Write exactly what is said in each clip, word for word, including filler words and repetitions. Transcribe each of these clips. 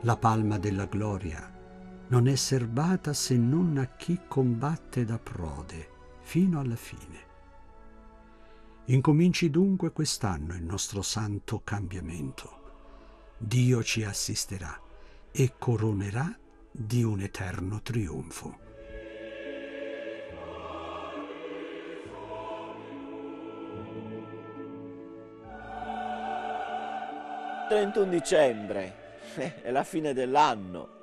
La palma della gloria non è serbata se non a chi combatte da prode fino alla fine. Incominci dunque quest'anno il nostro santo cambiamento. Dio ci assisterà e coronerà di un eterno trionfo. trentuno dicembre, è la fine dell'anno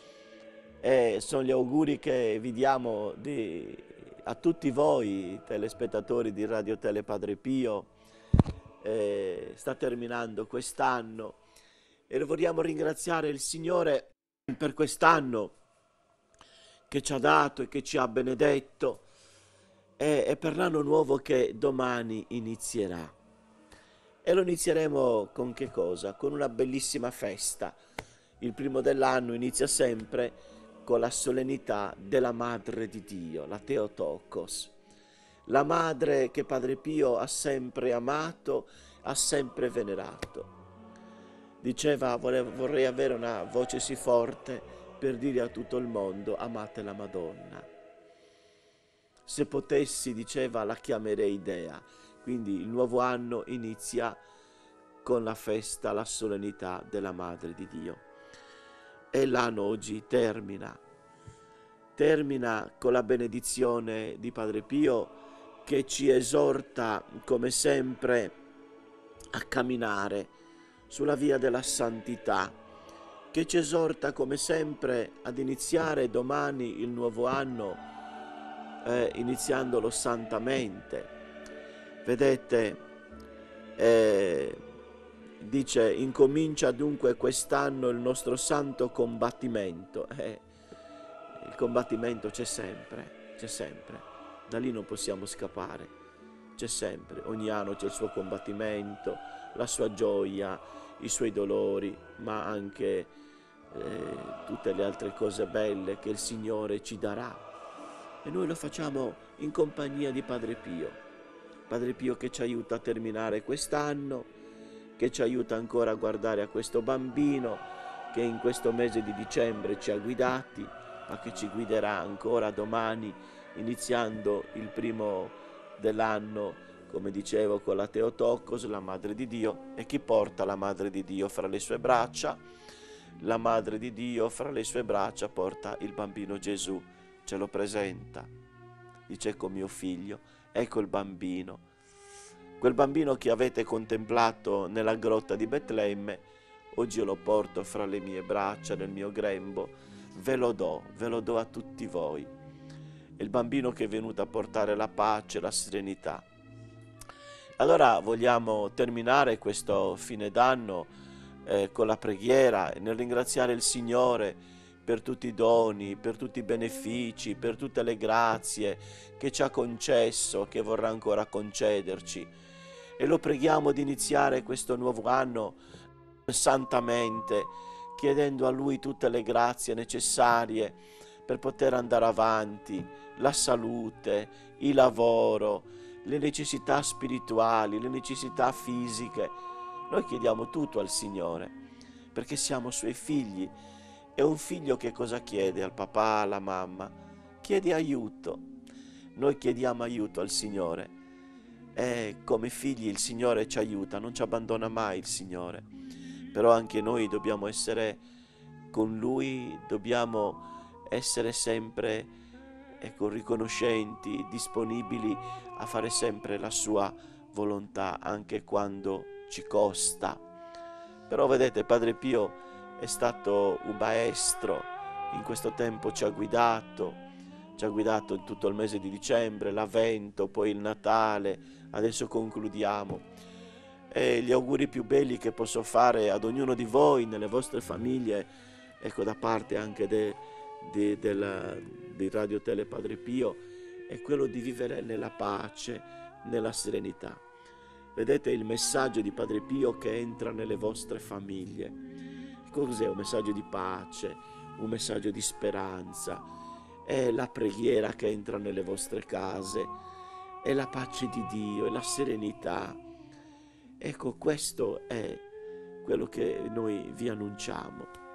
e sono gli auguri che vi diamo di, a tutti voi telespettatori di Radio Tele Padre Pio. Eh, sta terminando quest'anno e vogliamo ringraziare il Signore per quest'anno che ci ha dato e che ci ha benedetto e, e per l'anno nuovo che domani inizierà. E lo inizieremo con che cosa? Con una bellissima festa. Il primo dell'anno inizia sempre con la solennità della Madre di Dio, la Theotokos. La Madre che Padre Pio ha sempre amato, ha sempre venerato. Diceva, vorrei avere una voce sì forte per dire a tutto il mondo, amate la Madonna. Se potessi, diceva, la chiamerei Dea. Quindi il nuovo anno inizia con la festa, la solennità della Madre di Dio. E l'anno oggi termina. Termina con la benedizione di Padre Pio che ci esorta, come sempre, a camminare sulla via della santità, che ci esorta, come sempre, ad iniziare domani il nuovo anno, eh, iniziandolo santamente. Vedete, eh, dice, incomincia dunque quest'anno il nostro santo combattimento. Eh, il combattimento c'è sempre, c'è sempre, da lì non possiamo scappare, c'è sempre, ogni anno c'è il suo combattimento, la sua gioia, i suoi dolori, ma anche eh, tutte le altre cose belle che il Signore ci darà. E noi lo facciamo in compagnia di Padre Pio. Padre Pio che ci aiuta a terminare quest'anno, che ci aiuta ancora a guardare a questo bambino che in questo mese di dicembre ci ha guidati, ma che ci guiderà ancora domani, iniziando il primo dell'anno, come dicevo, con la Theotokos, la Madre di Dio. E chi porta la Madre di Dio fra le sue braccia? La Madre di Dio fra le sue braccia porta il bambino Gesù, ce lo presenta. Dice, ecco mio figlio, ecco il bambino, quel bambino che avete contemplato nella grotta di Betlemme, oggi io lo porto fra le mie braccia, nel mio grembo, ve lo do, ve lo do a tutti voi. È il bambino che è venuto a portare la pace, la serenità. Allora vogliamo terminare questo fine d'anno eh, con la preghiera, nel ringraziare il Signore per tutti i doni, per tutti i benefici, per tutte le grazie che ci ha concesso, che vorrà ancora concederci. E lo preghiamo di iniziare questo nuovo anno santamente, chiedendo a Lui tutte le grazie necessarie per poter andare avanti, la salute, il lavoro, le necessità spirituali, le necessità fisiche. Noi chiediamo tutto al Signore, perché siamo Suoi figli. E un figlio che cosa chiede al papà, alla mamma? Chiede aiuto. Noi chiediamo aiuto al Signore e come figli il Signore ci aiuta, non ci abbandona mai il Signore. Però anche noi dobbiamo essere con Lui, dobbiamo essere sempre ecco, riconoscenti, disponibili a fare sempre la Sua volontà, anche quando ci costa. Però vedete, Padre Pio è stato un maestro, in questo tempo ci ha guidato, ci ha guidato in tutto il mese di dicembre, l'Avvento, poi il Natale, adesso concludiamo. E gli auguri più belli che posso fare ad ognuno di voi, nelle vostre famiglie, ecco da parte anche de, de, della, di Radio Tele Padre Pio, è quello di vivere nella pace, nella serenità. Vedete il messaggio di Padre Pio che entra nelle vostre famiglie. Cos'è un messaggio di pace, un messaggio di speranza? È la preghiera che entra nelle vostre case, è la pace di Dio, è la serenità. Ecco, questo è quello che noi vi annunciamo.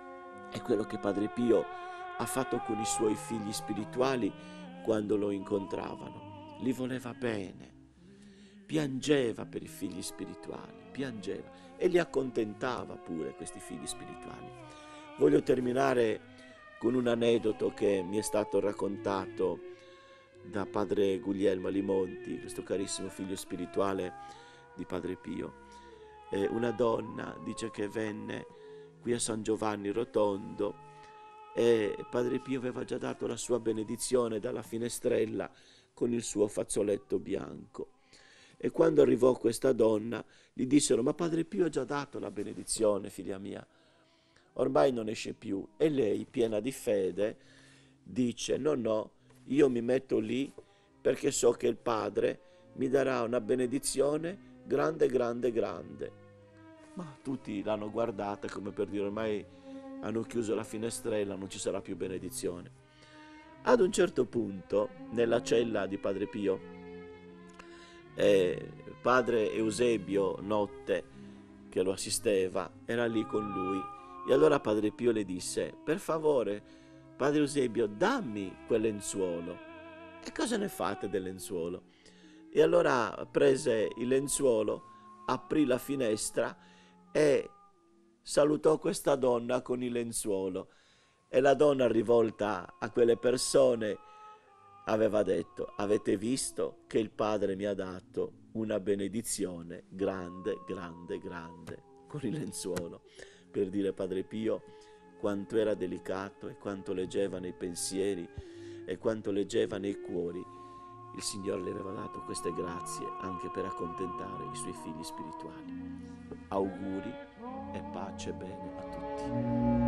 È quello che Padre Pio ha fatto con i suoi figli spirituali quando lo incontravano. Li voleva bene, piangeva per i figli spirituali, piangeva e li accontentava pure questi figli spirituali. Voglio terminare con un aneddoto che mi è stato raccontato da padre Guglielmo Alimonti, questo carissimo figlio spirituale di Padre Pio. Eh, una donna dice che venne qui a San Giovanni Rotondo e Padre Pio aveva già dato la sua benedizione dalla finestrella con il suo fazzoletto bianco. E quando arrivò questa donna gli dissero: ma Padre Pio ha già dato la benedizione, figlia mia, ormai non esce più. E lei, piena di fede, dice: no, no, io mi metto lì perché so che il Padre mi darà una benedizione grande, grande, grande. Ma tutti l'hanno guardata come per dire: ormai hanno chiuso la finestrella, non ci sarà più benedizione. Ad un certo punto, nella cella di Padre Pio, eh, padre Eusebio Notte, che lo assisteva, era lì con lui. E allora Padre Pio le disse: per favore, Padre Eusebio, dammi quel lenzuolo. E cosa ne fate del lenzuolo? E allora prese il lenzuolo, aprì la finestra e salutò questa donna con il lenzuolo. E la donna, rivolta a quelle persone, aveva detto: avete visto che il Padre mi ha dato una benedizione grande, grande, grande, con il lenzuolo, per dire Padre Pio quanto era delicato e quanto leggeva nei pensieri e quanto leggeva nei cuori. Il Signore le aveva dato queste grazie anche per accontentare i suoi figli spirituali. Auguri e pace e bene a tutti.